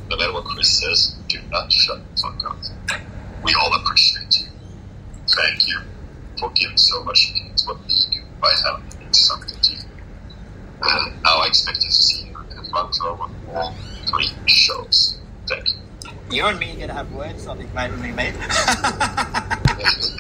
no matter what Chris says, do not shut the fuck up. We all appreciate you. Thank you for giving so much into what we do by having something to you. Now I expect you to see you in front of all 3 shows. Thank you. You and me are going to have words on it, mate, when we meet.